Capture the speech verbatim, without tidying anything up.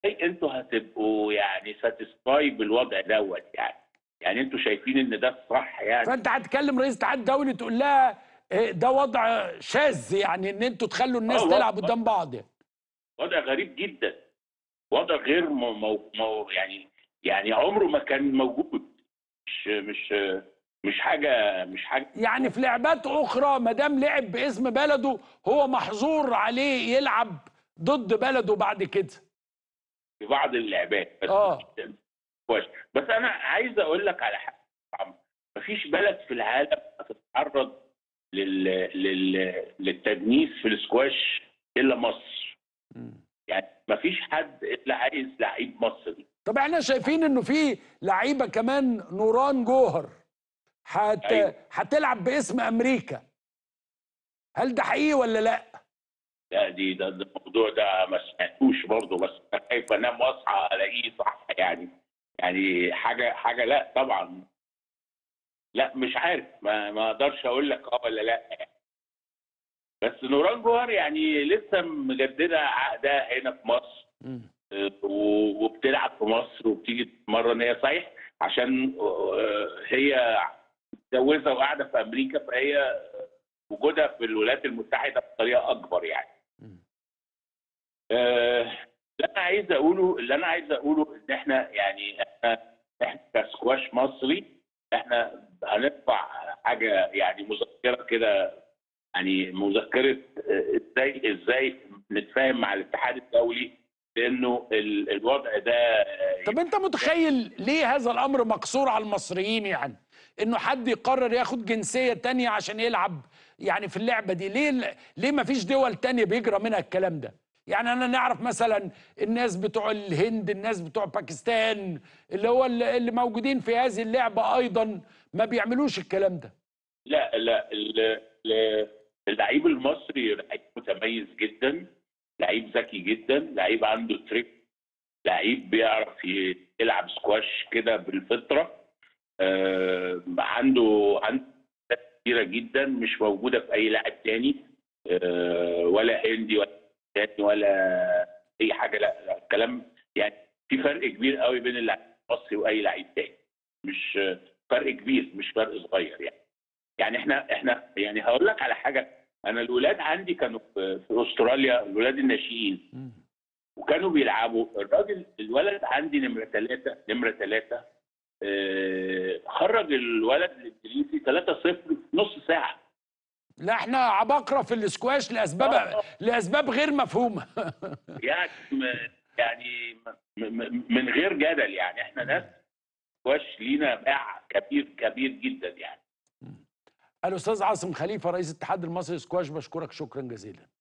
ازاي انتوا هتبقوا يعني ساتيسفاي بالوضع دوت يعني يعني انتوا شايفين ان ده الصح يعني؟ فانت هتكلم رئيس اتحاد دولي تقول لها إيه ده وضع شاذ، يعني ان انتوا تخلوا اه الناس وضع تلعب قدام بعض يعني. وضع غريب جدا، وضع غير مو مو مو يعني يعني عمره ما كان موجود. مش مش مش حاجه مش حاجه يعني في لعبات اخرى ما دام لعب باسم بلده هو محظور عليه يلعب ضد بلده بعد كده. في بعض اللعبات بس اه مش. بس انا عايز اقول لك على حاجه. مفيش بلد في العالم هتتعرض لل... لل... للتجنيس في السكواش الا مصر. يعني مفيش حد الا عايز لعيب مصري. طب احنا شايفين انه في لعيبه كمان، نوران جوهر هت... ايوه. هتلعب باسم امريكا، هل ده حقيقي ولا لا؟ لا دي ده, ده الموضوع ده ما سمعتوش برضه، بس انا خايف انام واصحى الاقيه صح يعني. يعني حاجه حاجه لا طبعا. لا مش عارف، ما ما اقدرش اقول لك اه ولا لا يعني. بس نوران جوهر يعني لسه مجدده عقدها هنا في مصر. مم. آه، و- وبتلعب في مصر وبتيجي تتمرن. هي صحيح عشان آه، هي متجوزه وقاعده في امريكا، فهي وجودها في الولايات المتحده بطريقه اكبر يعني. آه، اللي انا عايز اقوله اللي انا عايز اقوله ان احنا يعني احنا احنا كسكواش مصري احنا هنرفع حاجه يعني مذكره كده. يعني مذكره آه، ازاي ازاي نتفاهم مع الاتحاد الدولي، لانه ال- الوضع ده آه، طب انت متخيل ليه هذا الامر مقصور على المصريين؟ يعني انه حد يقرر ياخد جنسية تانية عشان يلعب يعني في اللعبة دي، ليه ليه ما فيش دول تانية بيجرى منها الكلام ده؟ يعني انا نعرف مثلا الناس بتوع الهند، الناس بتوع باكستان، اللي هو اللي اللي موجودين في هذه اللعبة ايضا ما بيعملوش الكلام ده. لا لا ال- ال- اللعيب المصري لعيب متميز جدا، لعيب ذكي جدا، لعيب عنده تريك، لعيب بيعرف يلعب سكواش كده بالفطره. آه، عنده عنده كتيره جدا مش موجوده في اي لاعب تاني. آه، ولا هندي ولا تاني ولا اي حاجه. لا, لا الكلام يعني في فرق كبير قوي بين اللاعب المصري واي لعيب تاني. مش فرق كبير، مش فرق صغير يعني. يعني احنا احنا يعني هقول لك على حاجه. انا الولاد عندي كانوا في في استراليا، الولاد الناشئين، وكانوا بيلعبوا. الراجل الولد عندي نمره ثلاثه نمره ثلاثه آه، خرج الولد الانجليزي ثلاثة صفر في نص ساعه. لا احنا عباقرة في الاسكواش اه لاسباب اه لاسباب غير مفهومة. يعني م- يعني م- م- من غير جدل يعني احنا ناس واش لينا باع كبير كبير جدا يعني. الاستاذ عاصم خليفة رئيس الاتحاد المصري للسكواش، بشكرك شكرا جزيلا.